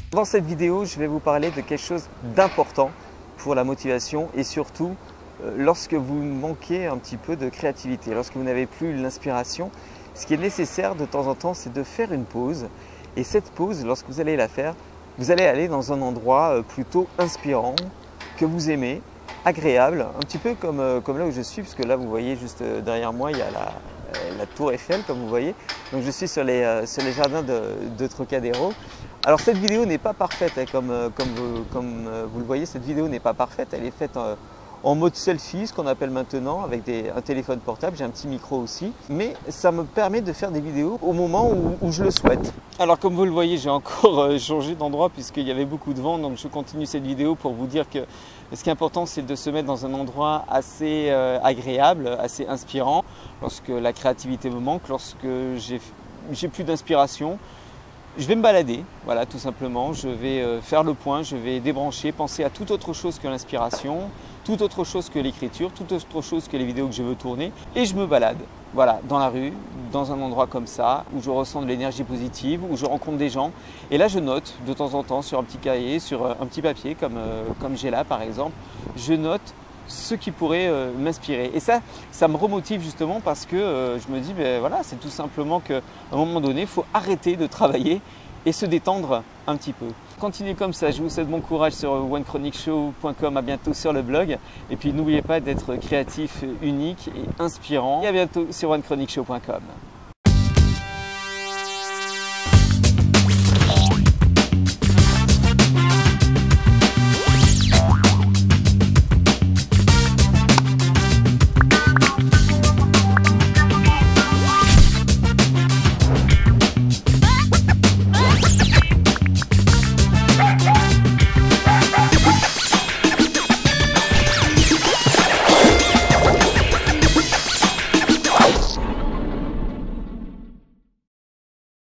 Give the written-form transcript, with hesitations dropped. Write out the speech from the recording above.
Dans cette vidéo, je vais vous parler de quelque chose d'important pour la motivation et surtout lorsque vous manquez un petit peu de créativité, lorsque vous n'avez plus l'inspiration. Ce qui est nécessaire de temps en temps, c'est de faire une pause. Et cette pause, lorsque vous allez la faire, vous allez aller dans un endroit plutôt inspirant, que vous aimez, agréable, un petit peu comme là où je suis, parce que là vous voyez juste derrière moi, il y a la tour Eiffel, comme vous voyez. Donc je suis sur les jardins de Trocadéro. Alors cette vidéo n'est pas parfaite, hein, comme vous le voyez, cette vidéo n'est pas parfaite, elle est faite en mode selfie, ce qu'on appelle maintenant, avec un téléphone portable, j'ai un petit micro aussi, mais ça me permet de faire des vidéos au moment où je le souhaite. Alors comme vous le voyez, j'ai encore changé d'endroit puisqu'il y avait beaucoup de vent, donc je continue cette vidéo pour vous dire que ce qui est important, c'est de se mettre dans un endroit assez agréable, assez inspirant, lorsque la créativité me manque, lorsque j'ai plus d'inspiration. Je vais me balader, voilà, tout simplement. Je vais faire le point, je vais débrancher, penser à toute autre chose que l'inspiration, toute autre chose que l'écriture, toute autre chose que les vidéos que je veux tourner. Et je me balade, voilà, dans la rue, dans un endroit comme ça, où je ressens de l'énergie positive, où je rencontre des gens. Et là, je note de temps en temps sur un petit cahier, sur un petit papier, comme j'ai là par exemple, je note ce qui pourrait m'inspirer. Et ça me remotive justement parce que je me dis, ben voilà, c'est tout simplement qu'à un moment donné, il faut arrêter de travailler et se détendre un petit peu. Continuez comme ça, je vous souhaite bon courage sur onechronicshow.com, à bientôt sur le blog. Et puis n'oubliez pas d'être créatif, unique et inspirant. Et à bientôt sur onechronicshow.com.